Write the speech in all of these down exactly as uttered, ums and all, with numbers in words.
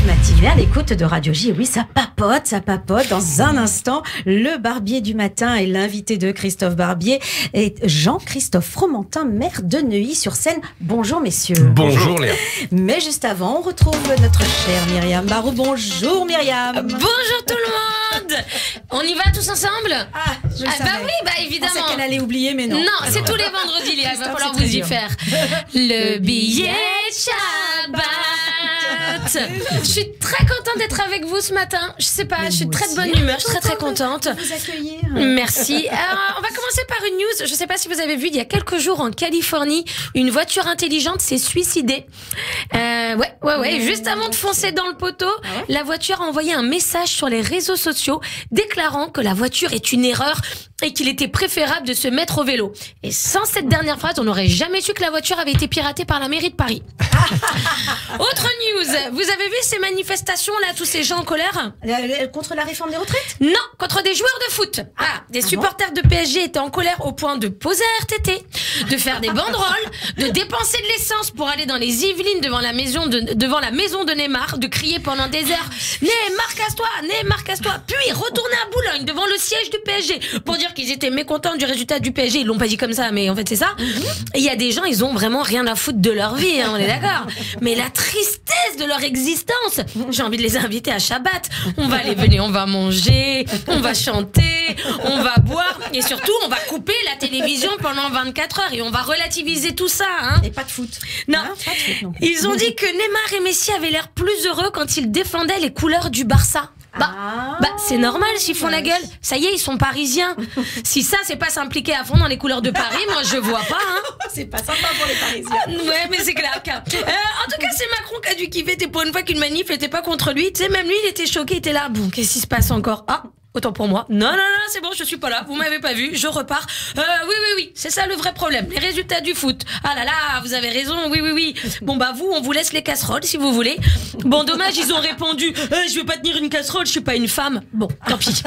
matinée à l'écoute de Radio J. Oui, ça papote, ça papote. Dans un instant, le barbier du matin et l'invité de Christophe Barbier est Jean-Christophe Fromentin, maire de Neuilly-sur-Seine. Bonjour messieurs. Bonjour Léa. Mais juste avant, on retrouve notre chère Myriam Barou. Bonjour Myriam. Bonjour tout le monde. On y va tous ensemble? Ah, je le ah, savais. Bah oui, bah évidemment. Je pensais qu'elle allait oublier, mais non. Non, c'est tous les vendredis, Léa. Il va falloir vous y faire. Le Le billet de Shabbat. Je suis très contente d'être avec vous ce matin. Je sais pas, Mais je suis moi très de aussi, bonne humeur, je suis très très contente contente. de vous accueillir. Merci. Alors, on va commencer par une news. Je sais pas si vous avez vu, il y a quelques jours en Californie, une voiture intelligente s'est suicidée. Euh, ouais, ouais, ouais. Juste avant de foncer dans le poteau, Ah ouais la voiture a envoyé un message sur les réseaux sociaux déclarant que la voiture est une erreur et qu'il était préférable de se mettre au vélo. Et sans cette dernière phrase, on n'aurait jamais su que la voiture avait été piratée par la mairie de Paris. Autre news, vous avez vu ces manifestations là, tous ces gens en colère? La- la- Contre la réforme des retraites? Non, contre des joueurs de foot. Ah, des Ah supporters de P S G étaient en colère au point de poser un R T T, de faire des banderoles, de dépenser de l'essence pour aller dans les Yvelines devant la maison de, devant la maison de Neymar, de crier pendant des heures « Neymar, casse-toi, Neymar, casse-toi !» Puis retourner à Boulogne devant le siège du P S G pour dire qu'ils étaient mécontents du résultat du P S G. Ils l'ont pas dit comme ça, mais en fait c'est ça. Et il y a des gens, ils ont vraiment rien à foutre de leur vie, hein, on est d'accord. Mais la tristesse de leur existence, j'ai envie de les inviter à Shabbat. On va aller venir, on va manger, on va chanter, on va boire et surtout on va couper la télévision pendant vingt-quatre heures et on va relativiser tout ça. Hein. Et pas de foot. Non. Hein, pas de foot, non. Ils ont dit que Neymar et Messi avaient l'air plus heureux quand ils défendaient les couleurs du Barça. Bah, Ah. bah c'est normal s'ils font la gueule. Ça y est, ils sont parisiens. Si ça, c'est pas s'impliquer à fond dans les couleurs de Paris, moi je vois pas. Hein. C'est pas sympa pour les Parisiens. Ouais, mais c'est clair. Euh, en tout cas, c'est Macron qui a dû kiffer. T'es pour une fois qu'une manif était pas contre lui. Tu sais, même lui, il était choqué. Il était là. Bon, qu'est-ce qui se passe encore? Ah, autant pour moi. Non, non, non, c'est bon, je suis pas là. Vous m'avez pas vu. Je repars. Euh, oui, oui, oui. C'est ça le vrai problème. Les résultats du foot. Ah là là, vous avez raison. Oui, oui, oui. Bon, bah, vous, on vous laisse les casseroles si vous voulez. Bon, dommage, ils ont répondu euh, je vais pas tenir une casserole, je suis pas une femme. Bon, tant pis.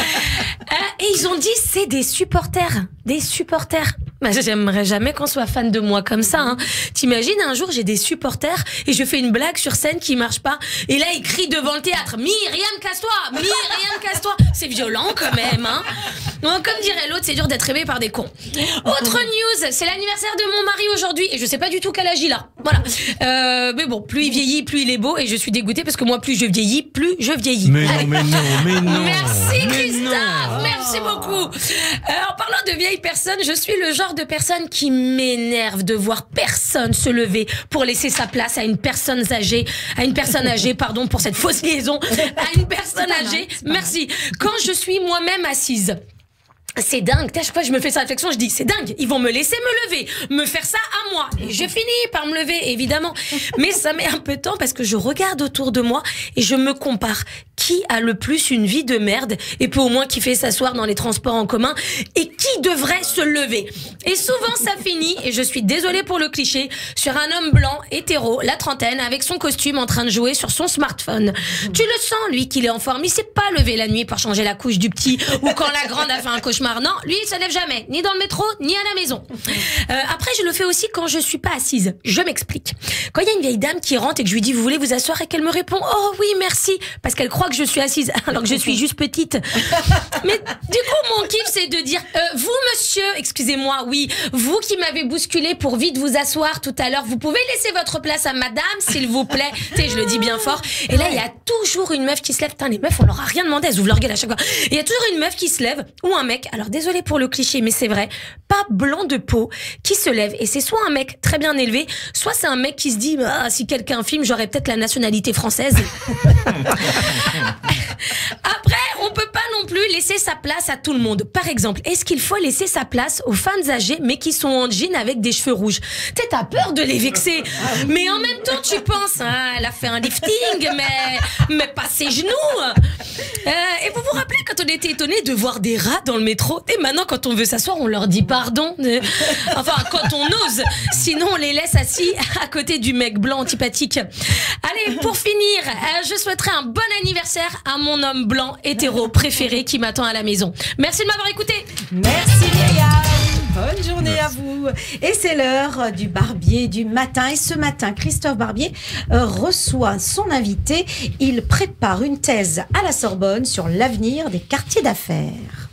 Euh, et ils ont dit c'est des supporters. Des supporters. Bah, j'aimerais jamais qu'on soit fan de moi comme ça. Hein. T'imagines, un jour, j'ai des supporters et je fais une blague sur scène qui marche pas. Et là, ils crient devant le théâtre « Myriam, casse-toi! Myriam, casse-toi !» C'est violent quand même. Hein. Donc, comme dirait l'autre, c'est dur d'être aimé par des cons. Autre news, c'est l'anniversaire de mon mari aujourd'hui et je sais pas du tout quel âge il a. Voilà. Euh, mais bon, plus il vieillit, plus il est beau et je suis dégoûtée parce que moi, plus je vieillis, plus je vieillis. Mais Allez. non, mais non, mais non. Merci Mais Christophe, non. merci beaucoup. Euh, en parlant de vieilles personnes, je suis le genre de personne qui m'énerve de voir personne se lever pour laisser sa place à une personne âgée, à une personne âgée, pardon pour cette fausse liaison, à une personne âgée. Merci. Quand je suis moi-même assise. C'est dingue, à chaque fois que je me fais cette réflexion, je dis c'est dingue, ils vont me laisser me lever, me faire ça à moi. Et je finis par me lever, évidemment. Mais ça met un peu de temps parce que je regarde autour de moi et je me compare. Qui a le plus une vie de merde et peut au moins kiffer s'asseoir dans les transports en commun et qui devrait se lever? Et souvent ça finit, et je suis désolée pour le cliché, sur un homme blanc, hétéro, la trentaine, avec son costume en train de jouer sur son smartphone. Tu le sens, lui, qu'il est en forme, il s'est pas levé la nuit pour changer la couche du petit ou quand la grande a fait un cauchemar. Non, lui, il se lève jamais, ni dans le métro, ni à la maison. Euh, après, je le fais aussi quand je suis pas assise. Je m'explique. Quand il y a une vieille dame qui rentre et que je lui dis « Vous voulez vous asseoir ?» et qu'elle me répond « Oh oui, merci », parce qu'elle croit que je suis assise alors que je suis juste petite. Mais du coup, mon kiff, c'est de dire euh, « Vous, monsieur, excusez-moi, oui, vous qui m'avez bousculé pour vite vous asseoir tout à l'heure, vous pouvez laisser votre place à madame, s'il vous plaît. » Tu sais, je le dis bien fort. Et là, il y a toujours une meuf qui se lève. Putain, les meufs, on leur a rien demandé, elles ouvrent leur gueule à chaque fois. Et il y a toujours une meuf qui se lève, ou un mec, alors désolé pour le cliché, mais c'est vrai, pas blanc de peau, qui se lève. Et c'est soit un mec très bien élevé, soit c'est un mec qui se dit ah, « Si quelqu'un filme, j'aurais peut-être la nationalité française. » Après, on peut pas non plus laisser sa place à tout le monde. Par exemple, est-ce qu'il faut laisser sa place aux femmes âgées mais qui sont en jean avec des cheveux rouges? Tu sais, t'as peur de les vexer. Mais en même temps, tu penses, hein, elle a fait un lifting, mais, mais pas ses genoux. Euh, et vous vous rappelez quand on était étonnés de voir des rats dans le métro? Et maintenant, quand on veut s'asseoir, on leur dit pardon. Enfin, quand on ose. Sinon, on les laisse assis à côté du mec blanc antipathique. Allez, pour finir, euh, je souhaiterais un bon anniversaire à mon homme blanc hétéro préféré qui m'attend à la maison. Merci de m'avoir écouté. Merci Myriam. Bonne journée Merci. À vous. Et c'est l'heure du Barbier du matin. Et ce matin, Christophe Barbier euh, reçoit son invité. Il prépare une thèse à la Sorbonne sur l'avenir des quartiers d'affaires.